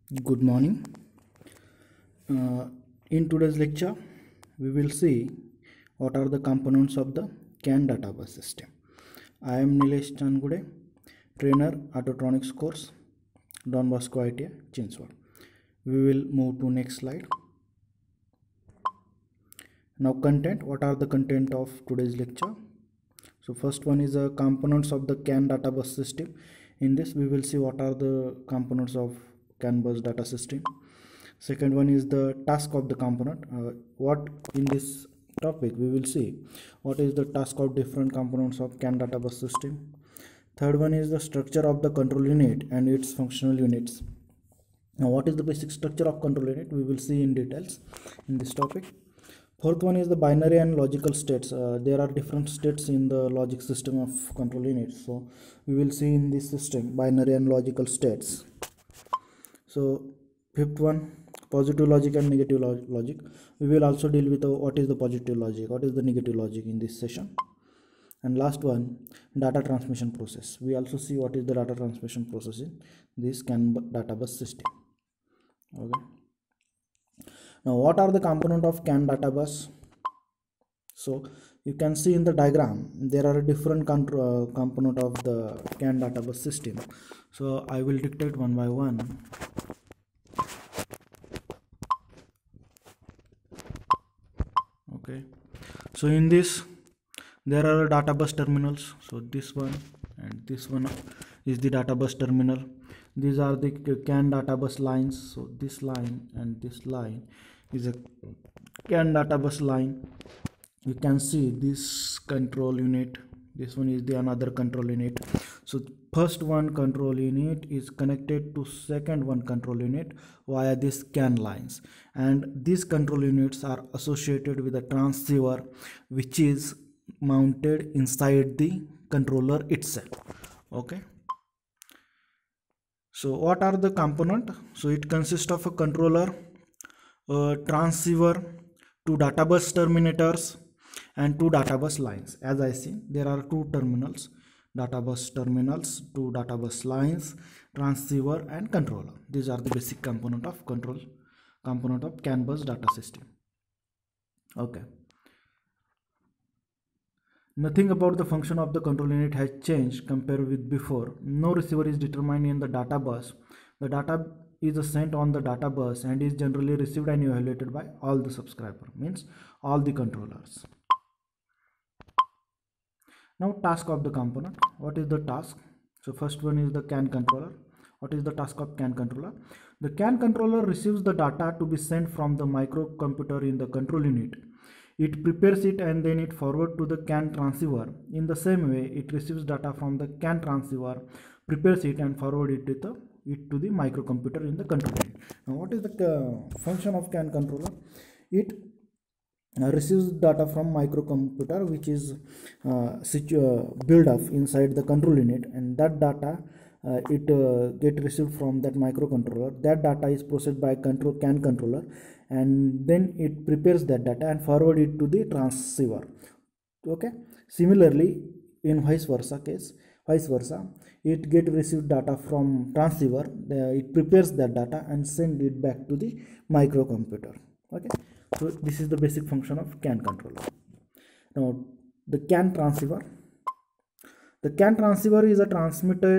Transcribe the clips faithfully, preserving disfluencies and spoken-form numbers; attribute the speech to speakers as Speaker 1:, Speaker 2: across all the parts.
Speaker 1: Good morning. Uh, in today's lecture, we will see what are the components of the C A N database system. I am Nilesh Changude, trainer Autotronics course, Don Bosco I T I, Chinswad. We will move to next slide. Now content, what are the content of today's lecture? So first one is the uh, components of the C A N database system. In this we will see what are the components of C A N bus data system. Second one is the task of the component. Uh, what in this topic we will see what is the task of different components of C A N database system. Third one is the structure of the control unit and its functional units. Now what is the basic structure of control unit we will see in details in this topic. Fourth one is the binary and logical states. Uh, there are different states in the logic system of control unit, so we will see in this system binary and logical states. So fifth one, positive logic and negative log logic. We will also deal with uh, what is the positive logic, what is the negative logic in this session. And last one, data transmission process. We also see what is the data transmission process in this C A N database system. Okay. Now what are the component of C A N database? So you can see in the diagram there are different control, uh, component of the C A N database system. So I will dictate one by one. Okay, so in this there are data bus terminals. So this one and this one is the data bus terminal. These are the C A N data bus lines. So this line and this line is a C A N data bus line. You can see this control unit, this one is the another control unit. So first one control unit is connected to second one control unit via this C A N lines, and these control units are associated with a transceiver which is mounted inside the controller itself. Okay, so what are the component? So it consists of a controller, a transceiver, two data bus terminators and two data bus lines. As I see, there are two terminals, data bus terminals, two data bus lines, transceiver and controller. These are the basic component of control component of C A N bus data system. Okay, nothing about the function of the control unit has changed compared with before. No receiver is determined in the data bus. The data is sent on the data bus and is generally received and evaluated by all the subscriber, means all the controllers. Now task of the component. What is the task? So first one is the C A N controller. What is the task of C A N controller? The C A N controller receives the data to be sent from the microcomputer in the control unit. It prepares it and then it forward to the C A N transceiver. In the same way, it receives data from the C A N transceiver, prepares it and forward it to the it to the microcomputer in the control unit. Now what is the uh, function of C A N controller? It Uh, receives data from microcomputer which is uh, situ uh, built up inside the control unit, and that data uh, it uh, get received from that microcontroller. That data is processed by control C A N controller, and then it prepares that data and forward it to the transceiver. Okay, similarly in vice versa case, vice versa it get received data from transceiver, uh, it prepares that data and send it back to the microcomputer. Okay, so this is the basic function of C A N controller. Now the C A N transceiver. The C A N transceiver is a transmitter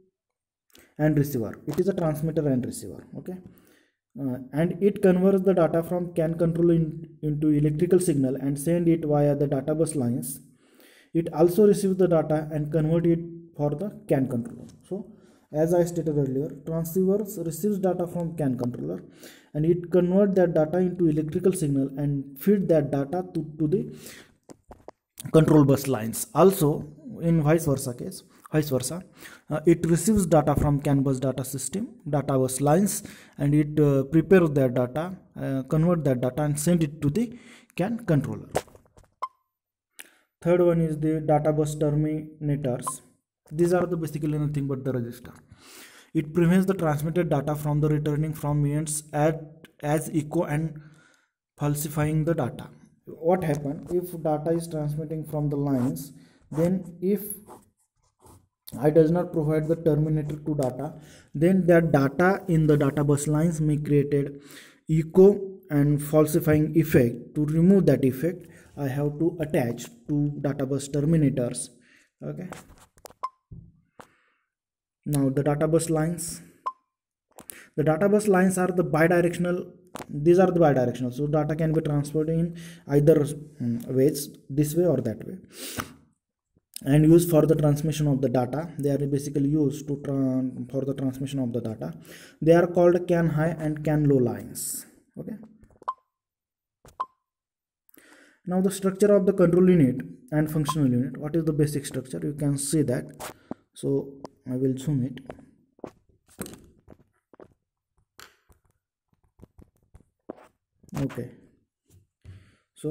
Speaker 1: and receiver. It is a transmitter and receiver. Okay, uh, and it converts the data from C A N controller in, into electrical signal and send it via the data bus lines. It also receives the data and convert it for the C A N controller. So as I stated earlier, transceivers receives data from C A N controller and it convert that data into electrical signal and feed that data to, to the control bus lines. Also in vice versa case, vice versa, uh, it receives data from C A N bus data system, data bus lines, and it uh, prepares that data, uh, convert that data and send it to the C A N controller. Third one is the data bus terminators. These are the basically nothing but the register. It prevents the transmitted data from the returning from events at as echo and falsifying the data. What happens if data is transmitting from the lines? Then if I does not provide the terminator to data, then that data in the data bus lines may created echo and falsifying effect. To remove that effect, I have to attach two data bus terminators. Okay, now the data bus lines, the data bus lines are the bidirectional, these are the bidirectional, so data can be transferred in either um, ways, this way or that way, and used for the transmission of the data. They are basically used to for the transmission of the data. They are called CAN high and CAN low lines. Okay, now the structure of the control unit and functional unit. What is the basic structure? You can see that, so I will zoom it. Okay, so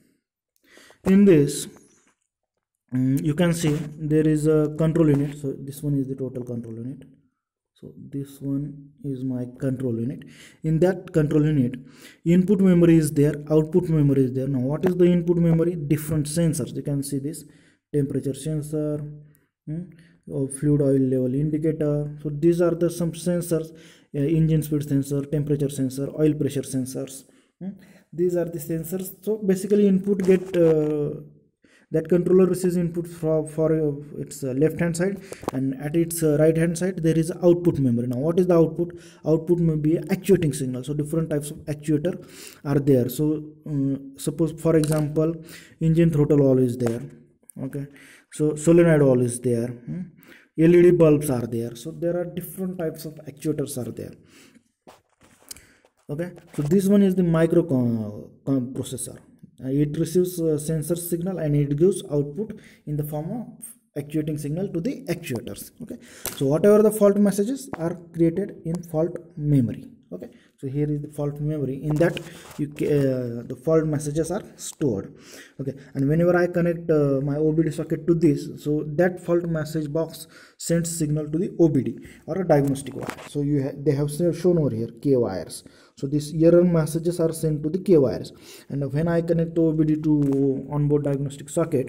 Speaker 1: in this um, you can see there is a control unit. So this one is the total control unit, so this one is my control unit. In that control unit, input memory is there, output memory is there. Now what is the input memory? Different sensors. You can see this temperature sensor, hmm, or fluid oil level indicator. So these are the some sensors, uh, engine speed sensor, temperature sensor, oil pressure sensors. Hmm. These are the sensors. So basically input get uh, that controller receives input for, for uh, its uh, left hand side, and at its uh, right hand side there is output memory. Now what is the output? Output may be actuating signal. So different types of actuator are there. So um, suppose for example engine throttle valve is there. Okay, so solenoid valve is there, hmm? L E D bulbs are there. So there are different types of actuators are there. Okay, so this one is the microprocessor. Uh, it receives uh, sensor signal and it gives output in the form of actuating signal to the actuators. Okay, so whatever the fault messages are created in fault memory. Okay, so here is the fault memory. In that you uh, the fault messages are stored. Okay, and whenever I connect uh, my O B D socket to this, so that fault message box sends signal to the O B D or a diagnostic wire. So you ha they have shown over here K wires. So these error messages are sent to the K wires, and when I connect O B D to onboard diagnostic socket,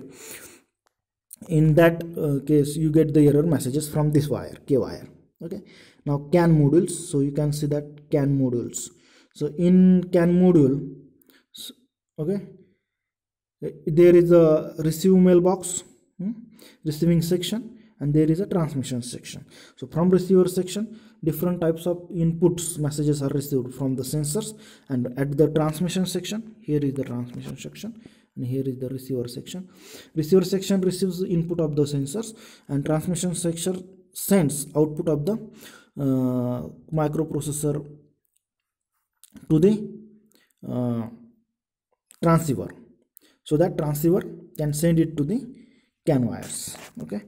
Speaker 1: in that uh, case you get the error messages from this wire, K wire. Okay, now CAN modules. So you can see that CAN modules. So in CAN module, okay, there is a receive mailbox, hmm, receiving section, and there is a transmission section. So from receiver section, different types of inputs messages are received from the sensors, and at the transmission section, here is the transmission section and here is the receiver section. Receiver section receives the input of the sensors, and transmission section sends output of the uh, microprocessor to the uh, transceiver, so that transceiver can send it to the CAN wires. Okay,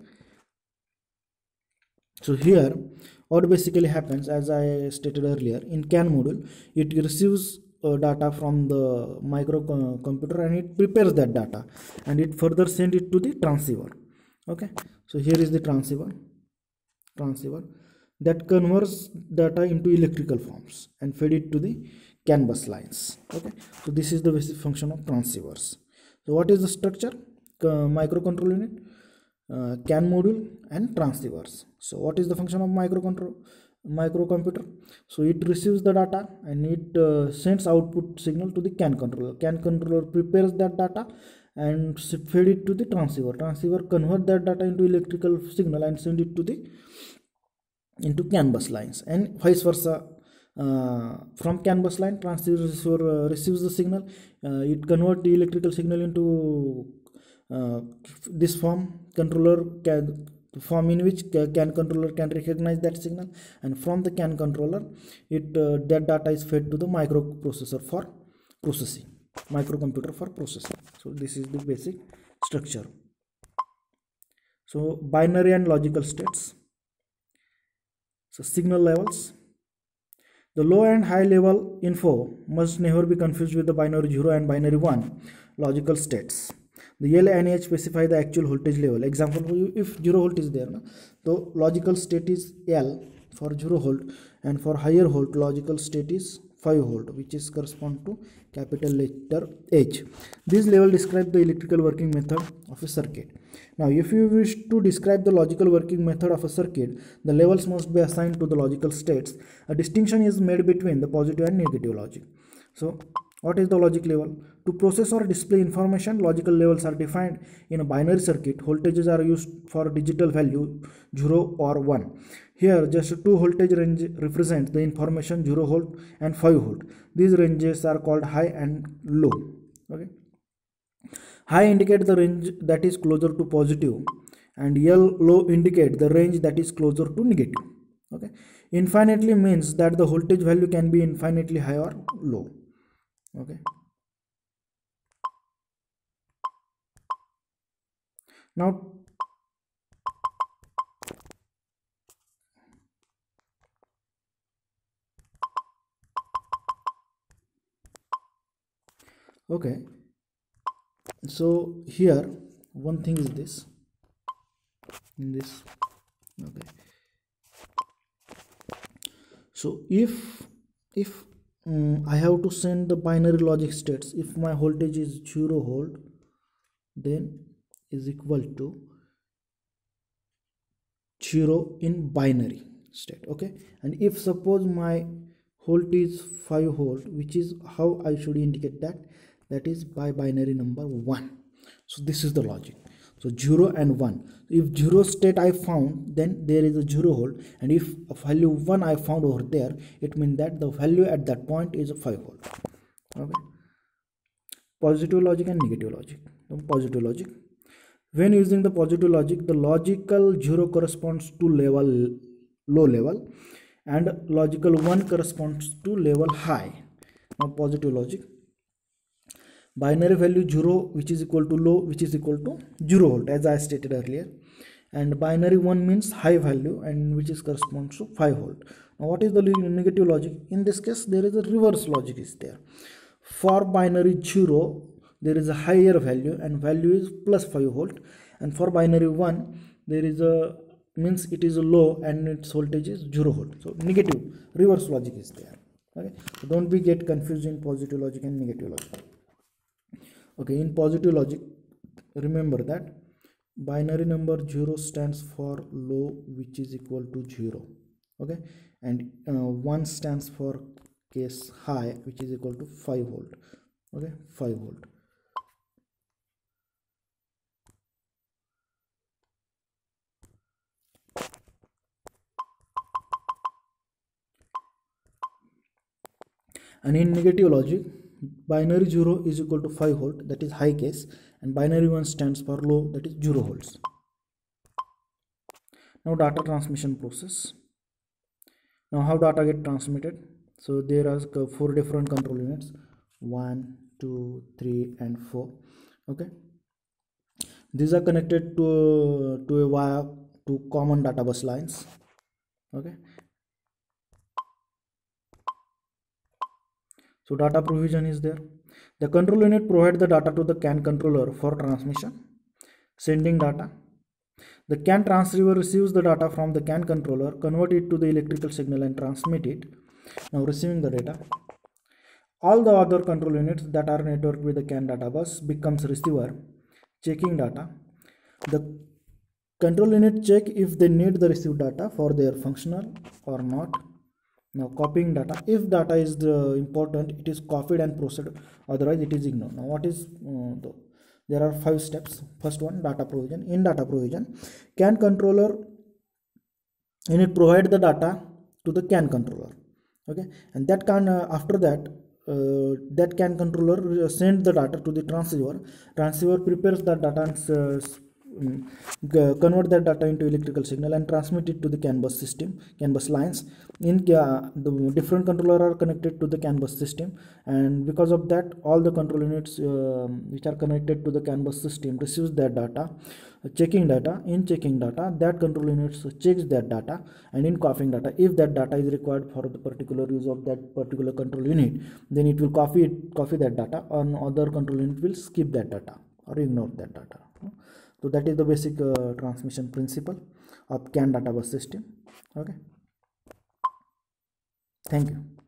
Speaker 1: so here what basically happens, as I stated earlier, in CAN module it receives uh, data from the microcomputer and it prepares that data and it further sends it to the transceiver. Okay, so here is the transceiver transceiver that converts data into electrical forms and feed it to the CAN bus lines. Okay, so this is the basic function of transceivers. So what is the structure? Uh, microcontroller unit, uh, CAN module, and transceivers. So what is the function of microcontroller microcomputer? So it receives the data and it uh, sends output signal to the CAN controller. CAN controller prepares that data and feed it to the transceiver. Transceiver convert that data into electrical signal and send it to the into CAN bus lines, and vice versa. Uh, from CAN bus line, transceiver uh, receives the signal. Uh, it converts the electrical signal into uh, this form, controller can, form in which CAN controller can recognize that signal, and from the CAN controller, it uh, that data is fed to the microprocessor for processing, microcomputer for processing. So this is the basic structure. So binary and logical states. So signal levels. The low and high level info must never be confused with the binary zero and binary one logical states. The L and H specify the actual voltage level. Example, if zero volt is there, so logical state is L for zero volt, and for higher volt logical state is five volt, which is correspond to capital letter H. This level describe the electrical working method of a circuit. Now if you wish to describe the logical working method of a circuit, the levels must be assigned to the logical states. A distinction is made between the positive and negative logic. So what is the logic level? To process or display information, logical levels are defined in a binary circuit. Voltages are used for digital value zero or one. Here just two voltage range represent the information zero volt and five volt. These ranges are called high and low. Okay. High indicate the range that is closer to positive, and L low indicate the range that is closer to negative. Okay. Infinitely means that the voltage value can be infinitely high or low. Okay. Now okay, so here one thing is this in this. Okay, so if if um, I have to send the binary logic states, if my voltage is zero volt, then is equal to zero in binary state. Okay, and if suppose my volt is five volt, which is how I should indicate that, that is by binary number one. So this is the logic. So zero and one. If zero state I found, then there is a zero volt, and if a value one I found over there, it means that the value at that point is a five volt. Okay. Positive logic and negative logic. Positive logic. When using the positive logic, the logical zero corresponds to level low level, and logical one corresponds to level high. Now positive logic, binary value zero, which is equal to low, which is equal to zero volt, as I stated earlier, and binary one means high value, and which is corresponds to five volt. Now what is the negative logic? In this case there is a reverse logic is there. For binary zero there is a higher value, and value is plus five volt, and for binary one there is a means it is a low and its voltage is zero volt. So negative reverse logic is there. Okay, so don't be get confused in positive logic and negative logic. Okay, in positive logic, remember that binary number zero stands for low, which is equal to zero. Okay, and uh, one stands for case high, which is equal to five volt. Okay, five volt. And in negative logic, binary zero is equal to five volt, that is high case, and binary one stands for low, that is zero volts. Now data transmission process. Now how data get transmitted? So there are four different control units, one, two, three, and four. Okay, these are connected to to a wire to common data bus lines. Okay, so data provision is there. The control unit provides the data to the C A N controller for transmission. Sending data. The C A N transceiver receives the data from the C A N controller, convert it to the electrical signal and transmit it. Now receiving the data. All the other control units that are networked with the C A N data bus becomes receiver. Checking data. The control unit check if they need the received data for their functional or not. Now copying data. If data is the important, it is copied and processed, otherwise it is ignored. Now what is uh, the, there are five steps. First one, data provision. In data provision, C A N controller unit provide the data to the C A N controller. Okay, and that can uh, after that uh, that C A N controller send the data to the transceiver. Transceiver prepares that data and uh, convert that data into electrical signal and transmit it to the C A N bus system, C A N bus lines. In uh, the different controller are connected to the C A N bus system, and because of that all the control units uh, which are connected to the C A N bus system receives that data. Checking data. In checking data, that control units checks that data, and in copying data, if that data is required for the particular use of that particular control unit, then it will copy it, copy that data, and other control unit will skip that data or ignore that data. So that is the basic uh, transmission principle of C A N data bus system. Okay. Thank you.